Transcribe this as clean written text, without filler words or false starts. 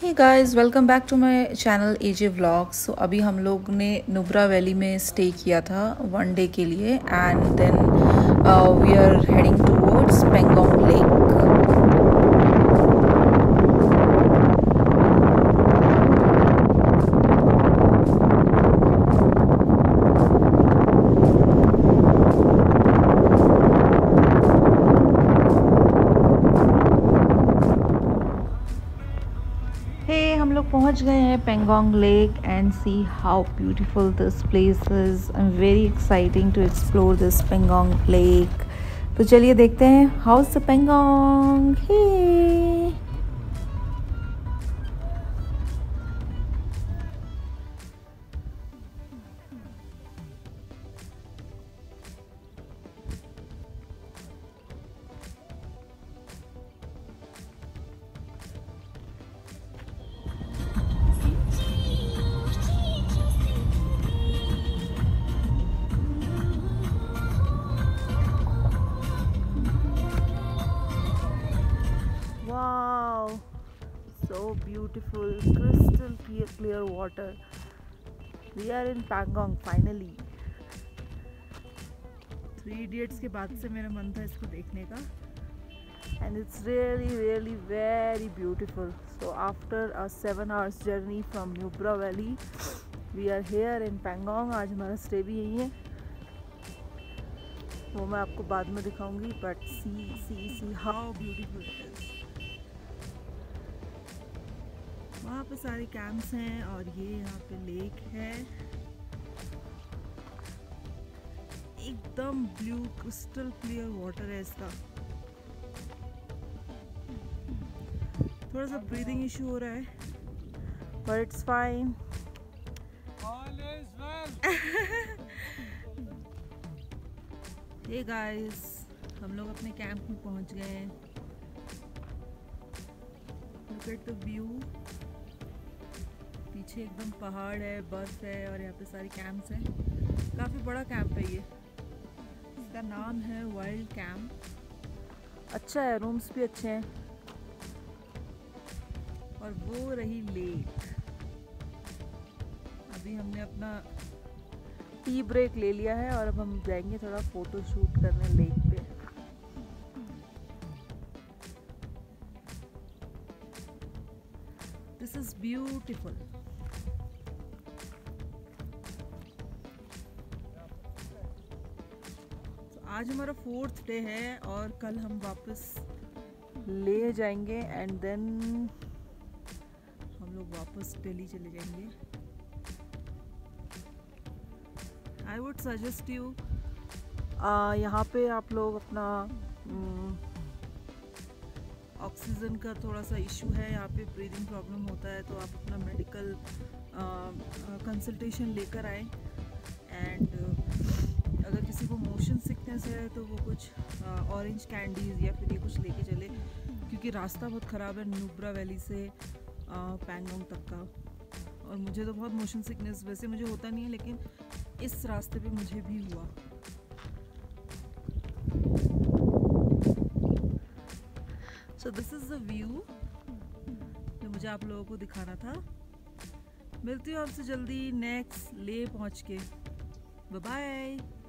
Hey guys, welcome back to my channel AJ vlogs. So अभी हम लोग ने नुब्रा वैली में स्टे किया था 1 डे के लिए and then we are heading towards Pangong lake. हम लोग पहुंच गए हैं Pangong lake and see how beautiful this place is. I am very exciting to explore this Pangong lake. तो चलिए देखते हैं how is the Pangong. Hey wow, so beautiful, crystal clear water. We are in Pangong finally. 3 Idiots के बाद से मेरा मन था इसको देखने का and it's really very beautiful. So after a 7 hours journey from Nubra Valley we are here in Pangong. आज हमारा स्टे भी यही है, वो मैं आपको बाद में दिखाऊंगी, but see how beautiful it is. वहाँ पे सारे कैंप्स हैं और ये यहाँ पे लेक है, एकदम ब्लू क्रिस्टल क्लियर वाटर है इसका। थोड़ा सा ब्रीदिंग इशू हो रहा है but it's fine. Hey guys, हम लोग अपने कैंप में पहुंच गए हैं। लुक एट द व्यू, पीछे एकदम पहाड़ है, बर्फ है और यहाँ पे सारे कैंप्स हैं। काफ़ी बड़ा कैंप है ये, इसका नाम है वाइल्ड कैंप। अच्छा है, रूम्स भी अच्छे हैं। और वो रही लेक। अभी हमने अपना टी ब्रेक ले लिया है और अब हम जाएंगे थोड़ा फोटो शूट करने लेक पे। This is beautiful. आज हमारा 4th डे है और कल हम वापस ले जाएंगे एंड देन हम लोग वापस दिल्ली चले जाएंगे। आई वुड सजेस्ट यू, यहाँ पे आप लोग अपना ऑक्सीजन का थोड़ा सा इशू है, यहाँ पे ब्रीदिंग प्रॉब्लम होता है, तो आप अपना मेडिकल कंसल्टेशन लेकर आए। एंड अगर किसी को मोशन सिकनेस है तो वो कुछ ऑरेंज कैंडीज़ या फिर ये कुछ लेके चले, क्योंकि रास्ता बहुत ख़राब है नुब्रा वैली से पेंगोंग तक का। और मुझे तो बहुत मोशन सिकनेस वैसे मुझे होता नहीं है, लेकिन इस रास्ते पे मुझे भी हुआ। So this is the view जो मुझे आप लोगों को दिखाना था। मिलती हूँ आपसे जल्दी नेक्स्ट ले पहुँच के। Bye bye.